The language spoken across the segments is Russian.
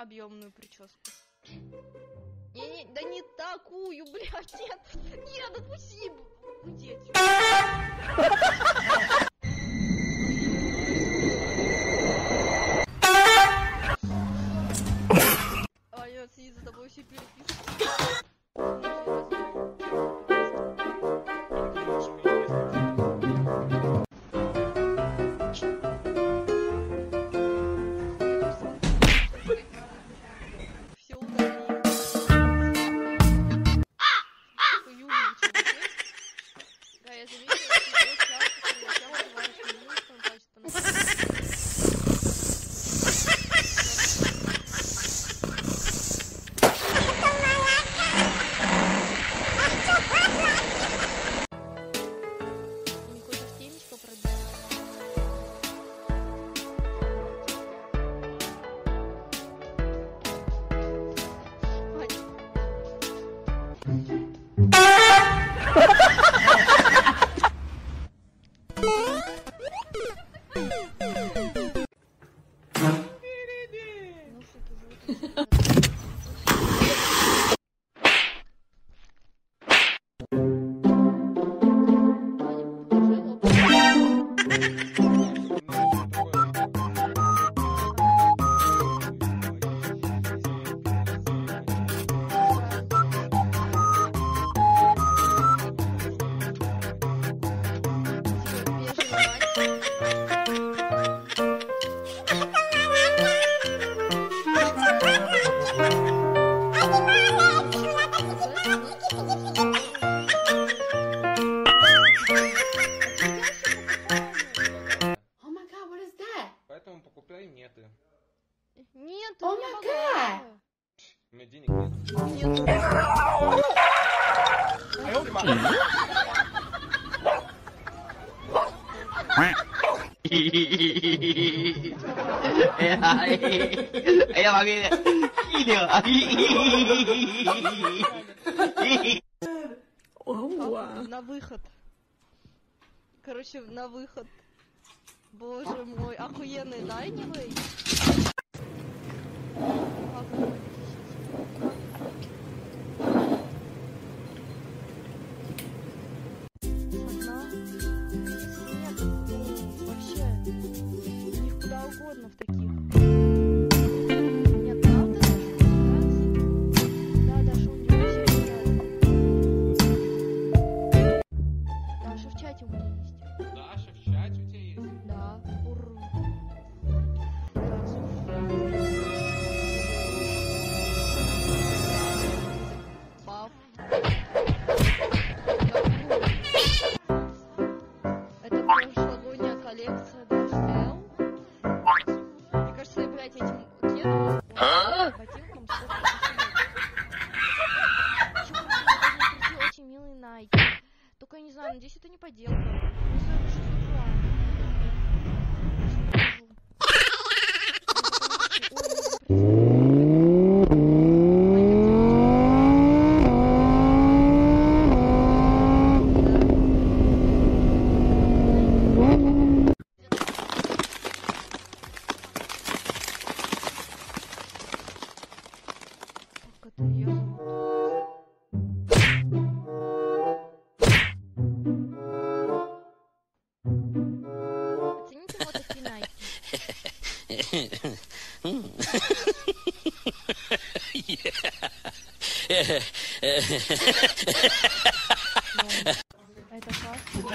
объемную прическу. Да не такую, блядь, нет. Нет, отпусти. Уйди отсюда. А я сидит за тобой все переписывают. Нету. Нет, О май гад! У меня денег нет. Нет. На выход. Короче, на выход. Боже мой, охуенный найнивый. Вообще, у них куда угодно в таких. Нет, правда, да, Даша, у нее все. Даша в чате у меня есть. Даша, в чате у тебя есть? Да, ур. Пав. Это прошлогодняя коллекция DHL. Мне кажется, я, блядь, этим кедом ботинком очень милый Nike. Только я не знаю, надеюсь, это не подделка. Не знаю, что это классно.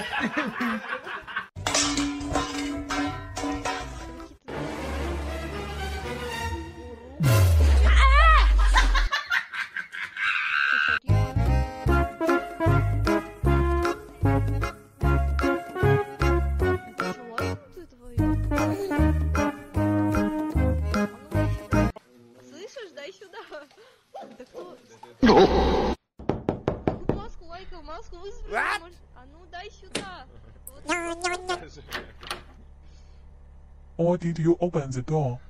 Слышишь, дай сюда. Да кто? Маску лайкал, маску вызвали. А ну дай сюда. Вот. Or did you open the door?